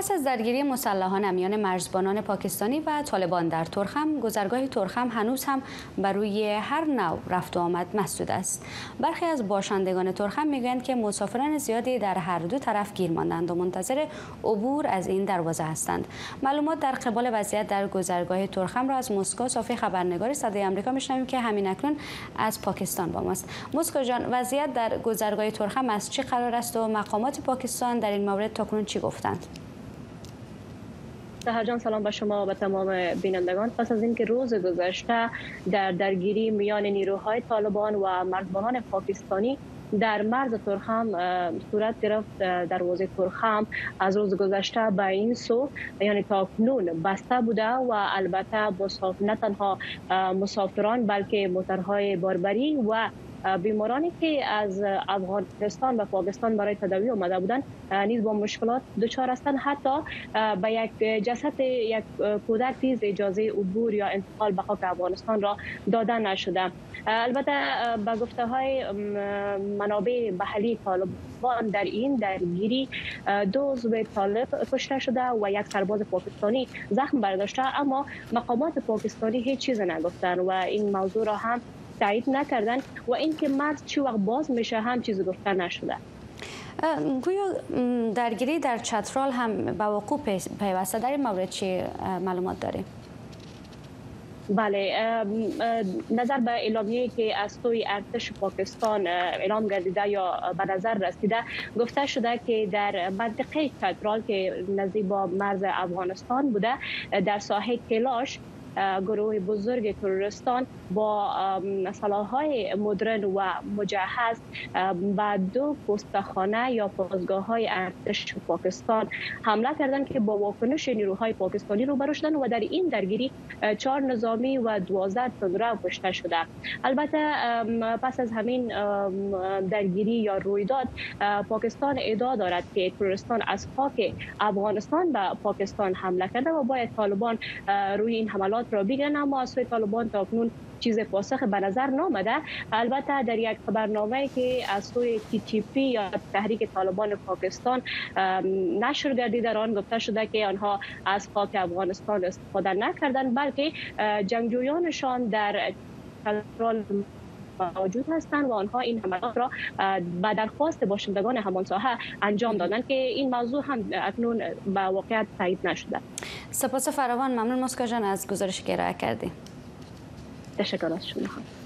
پس از درگیری مسلحانه میان مرزبانان پاکستانی و طالبان در ترخم، گذرگاه ترخم هنوز هم بر روی هر نوع رفت و آمد مسدود است. برخی از باشندگان ترخم میگویند که مسافران زیادی در هر دو طرف گیر ماندند و منتظر عبور از این دروازه هستند. معلومات در قبال وضعیت در گذرگاه ترخم را از مسکو صافی خبرنگار صدای آمریکا میشنویم که همین اکنون از پاکستان با ماست. مسکو جان، وضعیت در گذرگاه ترخم از چه قرار است و مقامات پاکستان در این مورد تاکنون چی گفتند؟ سحر جان، سلام به شما و تمام بینندگان. پس از اینکه روز گذشته در درگیری میان نیروهای طالبان و مرزبانان پاکستانی در مرز ترخم صورت گرفت، دروازه ترخم از روز گذشته به این سو یعنی تاکنون بسته بوده و البته نه تنها مسافران بلکه موترهای باربری و بیمارانی که از افغانستان و پاکستان برای تداوی آمده بودند نیز با مشکلات دچار هستند. حتی به یک جسد یک کودک نیز اجازه عبور یا انتقال به خاک افغانستان را داده نشده. البته به گفته های منابع محلی طالبان در این درگیری 2 عضو طالب کشته شده و یک سرباز پاکستانی زخم برداشته، اما مقامات پاکستانی هیچ چیز نگفتند و این موضوع را هم تایید نکردن و اینکه مرز چی وقت باز میشه هم چیزی گفته نشده. گویا درگیری در چترال هم به وقوع پیوسته. در این مورد چی معلومات داریم؟ بله، نظر به اعلامیه‌ای که از سوی ارتش پاکستان اعلام گردیده یا به نظر رسیده، گفته شده که در منطقه چترال که نزدیک با مرز افغانستان بوده، در ساحه کلاش گروه بزرگ تروریستان با سلاح‌های مدرن و مجهز به 2 پستخانه یا پاسگاه‌های ارتش پاکستان حمله کردند که با واکنش نیروهای پاکستانی روبرو شدند و در این درگیری 4 نظامی و 12 تندرو کشته شده. البته پس از همین درگیری یا رویداد پاکستان ادعا دارد که تروریستان از خاک افغانستان به پاکستان حمله کرده و باید طالبان روی این حملات را بگیرند، اما از سوی طالبان تاکنون چیز پاسخ به نظر نامده. البته در یک خبرنامه که از سوی TTP یا تحریک طالبان پاکستان نشر گردیده، در آن گفته شده که آنها از خاک افغانستان استفاده نکردند، بلکه جنگجویانشان در چترال موجود هستند و آنها این حملات را به درخواست باشندگان همان ساحه انجام دادند که این موضوع هم اکنون به واقعیت تایید نشده. سپاس فراوان، ممنون مسکو جان از گزارشی که ارائه کردی. تشکر از شما.